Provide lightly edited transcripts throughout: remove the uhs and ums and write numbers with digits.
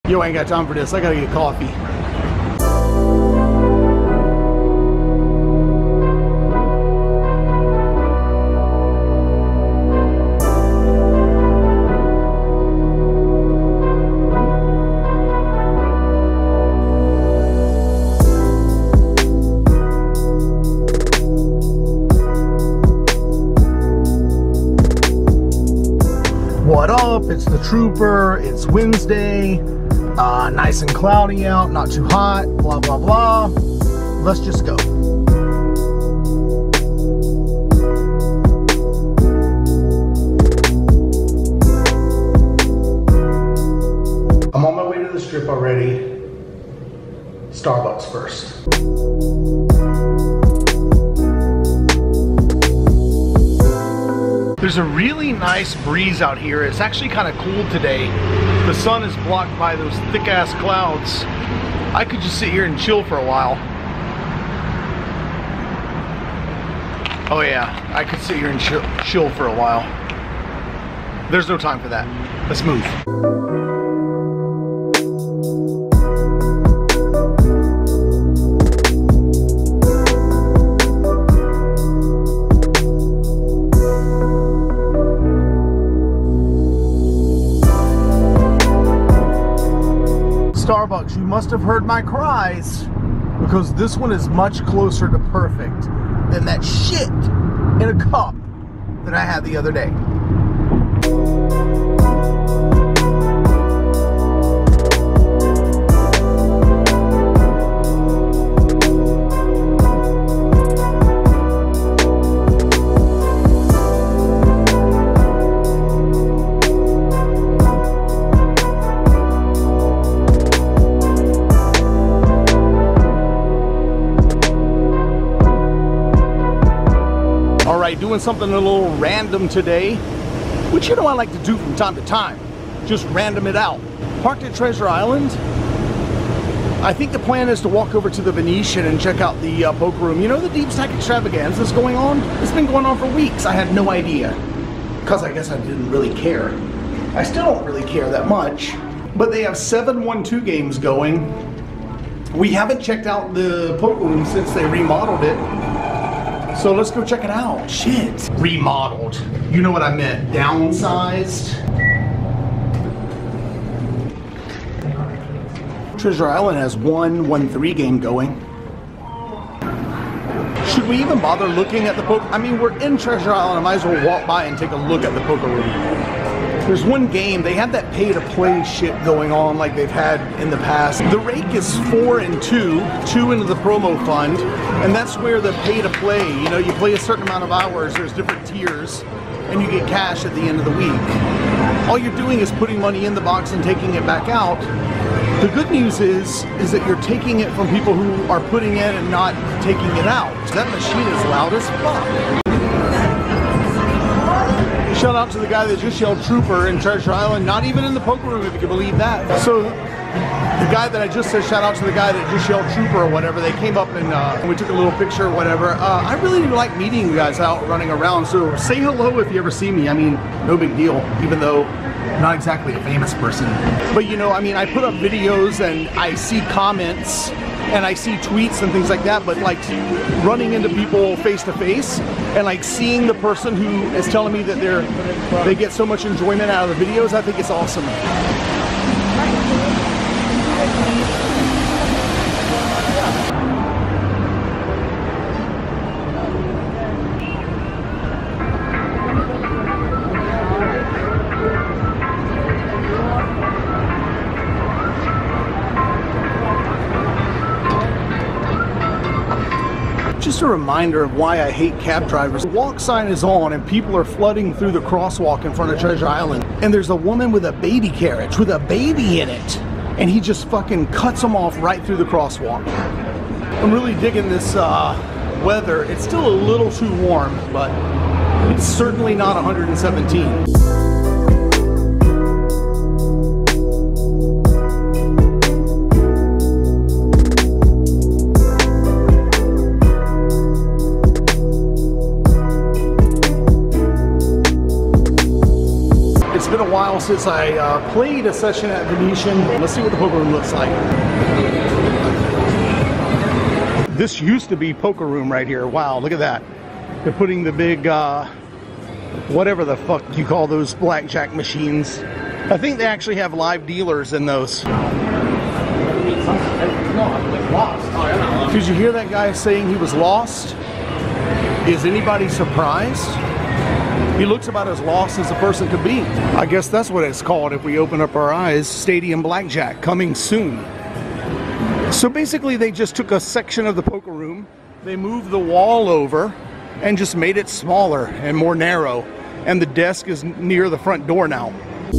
Yo, I ain't got time for this. I gotta get coffee. What up? It's the Trooper. It's Wednesday. Nice and cloudy out, not too hot, blah, blah, blah. Let's just go. I'm on my way to the strip already. Starbucks first. There's a really nice breeze out here. It's actually kind of cool today. The sun is blocked by those thick ass clouds. I could just sit here and chill for a while. Oh yeah, I could sit here and chill for a while. There's no time for that. Let's move. Starbucks, you must have heard my cries, because this one is much closer to perfect than that shit in a cup that I had the other day. Doing something a little random today, which you know I like to do from time to time, just random it out. Parked at Treasure Island. I think the plan is to walk over to the Venetian and check out the poker room. You know, the deep stack extravaganza that's going on? It's been going on for weeks. I had no idea, because I guess I didn't really care. I still don't really care that much, but they have 7-1-2 games going. We haven't checked out the poker room since they remodeled it. So let's go check it out. Shit. Remodeled. You know what I meant. Downsized. Treasure Island has 1-1-3 game going. Should we even bother looking at the poker? I mean, we're in Treasure Island. I might as well walk by and take a look at the poker room. There's one game, they have that pay-to-play shit going on like they've had in the past. The rake is 4 and 2 into the promo fund, and that's where the pay-to-play, you know, you play a certain amount of hours, there's different tiers, and you get cash at the end of the week. All you're doing is putting money in the box and taking it back out. The good news is that you're taking it from people who are putting in and not taking it out. That machine is loud as fuck. Shout out to the guy that just yelled Trooper in Treasure Island, not even in the poker room, if you can believe that. So the guy that I just said, shout out to the guy that just yelled Trooper or whatever, they came up and we took a little picture or whatever. I really like meeting you guys out running around, so say hello if you ever see me. I mean, no big deal, even though I'm not exactly a famous person. But you know, I mean, I put up videos and I see comments and I see tweets and things like that, but like running into people face to face and like seeing the person who is telling me that they get so much enjoyment out of the videos, I think it's awesome. Just a reminder of why I hate cab drivers. The walk sign is on and people are flooding through the crosswalk in front of Treasure Island. And there's a woman with a baby carriage with a baby in it. And he just fucking cuts them off right through the crosswalk. I'm really digging this weather. It's still a little too warm, but it's certainly not 117. since I played a session at Venetian. Let's see what the poker room looks like. This used to be poker room right here. Wow, look at that. They're putting the big, whatever the fuck you call those blackjack machines. I think they actually have live dealers in those. Did you hear that guy saying he was lost? Is anybody surprised? He looks about as lost as a person could be. I guess that's what it's called if we open up our eyes. Stadium Blackjack, coming soon. So basically they just took a section of the poker room, they moved the wall over and just made it smaller and more narrow. And the desk is near the front door now.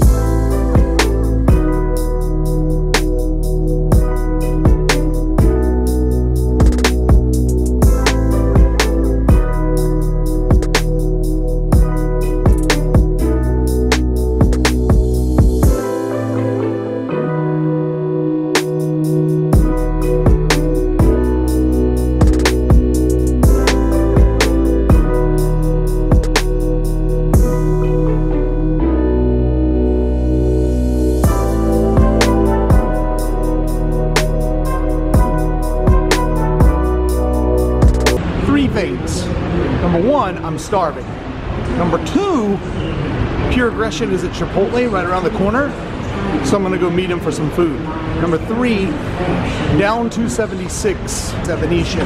Number one, I'm starving. Number two, Pure Aggression is at Chipotle right around the corner, so I'm gonna go meet him for some food. Number three, down 276 at Venetian.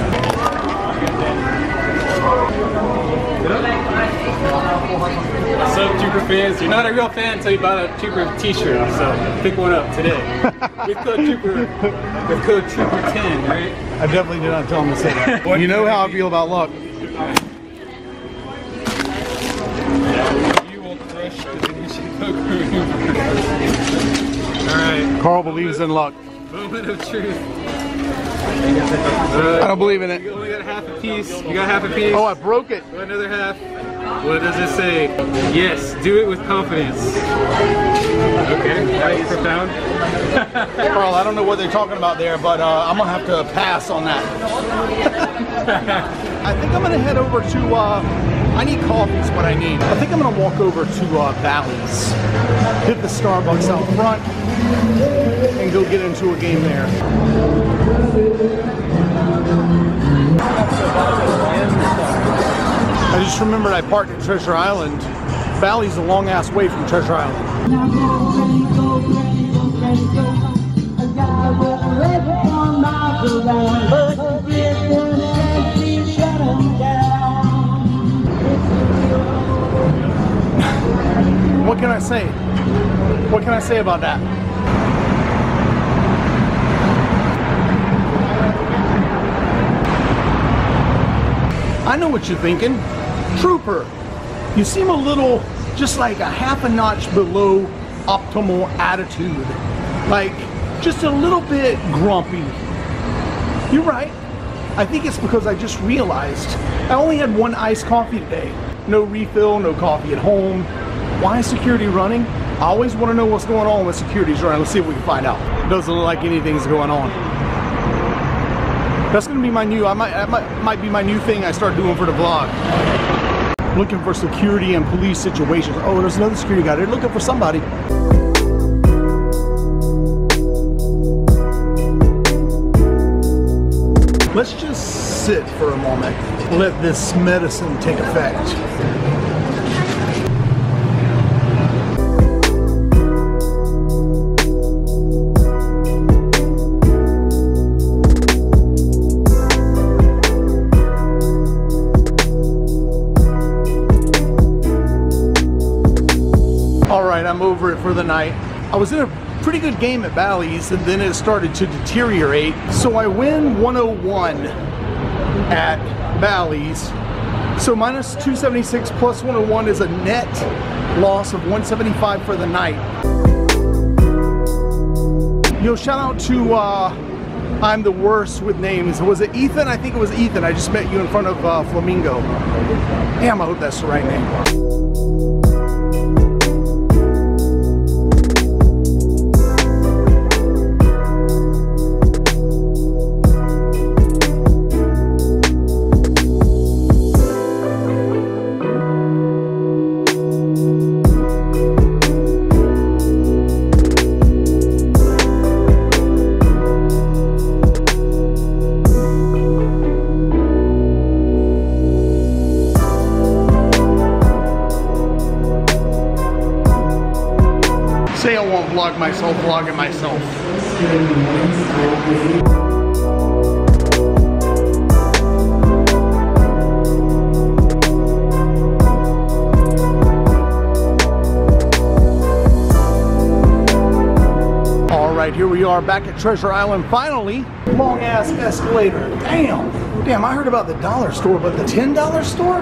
What's up, Trooper fans? You're not a real fan until you buy a Trooper t-shirt, so pick one up today. With code Trooper10, right? I definitely did not tell him to say that. You know how I feel about luck. You will crush the Venetian poker room. Alright. Carl believes in luck. Moment of truth. I don't believe in it. You only got half a piece. You got half a piece. Oh, I broke it. Go another half. What does it say? Yes, do it with confidence. Okay, that's profound. Carl, I don't know what they're talking about there, but I'm gonna have to pass on that. I think I'm gonna head over to, I need coffee is what I need. I think I'm gonna walk over to Bally's, hit the Starbucks out front, and go get into a game there. I just remembered I parked at Treasure Island. Bally's a long ass way from Treasure Island. What can I say? What can I say about that? I know what you're thinking. Trooper, you seem a little, just like a half a notch below optimal attitude. Like, just a little bit grumpy. You're right. I think it's because I just realized I only had one iced coffee today. No refill, no coffee at home. Why is security running? I always want to know what's going on when security's running. Let's see if we can find out. Doesn't look like anything's going on. That's gonna be my new, that might be my new thing I start doing for the vlog. Looking for security and police situations. Oh, there's another security guy. They're looking for somebody. Let's just sit for a moment. Let this medicine take effect. I'm over it for the night. I was in a pretty good game at Bally's and then it started to deteriorate. So I win 101 at Bally's. So minus 276 plus 101 is a net loss of 175 for the night. Yo, shout out to I'm the worst with names. Was it Ethan? I think it was Ethan. I just met you in front of Flamingo. Damn, I hope that's the right name. vlog myself vlogging myself. Alright, here we are back at Treasure Island finally. Long ass escalator. Damn, I heard about the dollar store, but the $10 store?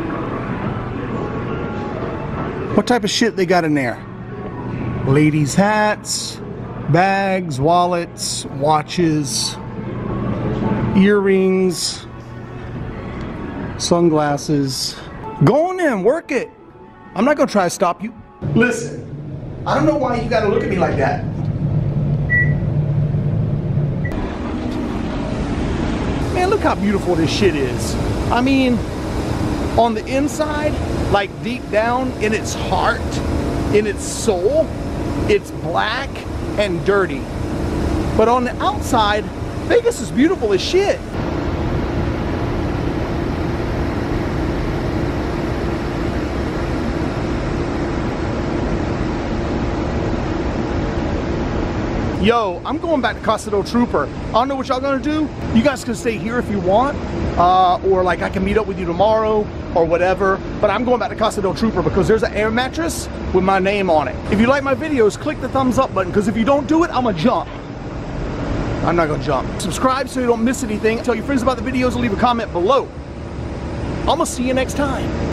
What type of shit they got in there? Ladies' hats, bags, wallets, watches, earrings, sunglasses. Go on in, work it. I'm not gonna try to stop you. Listen, I don't know why you gotta look at me like that. Man, look how beautiful this shit is. I mean, on the inside, like deep down in its heart, in its soul, it's black and dirty. But on the outside, Vegas is beautiful as shit. Yo, I'm going back to Casa del Trooper. I don't know what y'all gonna do. You guys can stay here if you want, or like I can meet up with you tomorrow or whatever, but I'm going back to Casa del Trooper because there's an air mattress with my name on it. If you like my videos, click the thumbs up button, because if you don't do it, I'm gonna jump. I'm not gonna jump. Subscribe so you don't miss anything. Tell your friends about the videos and leave a comment below. I'm gonna see you next time.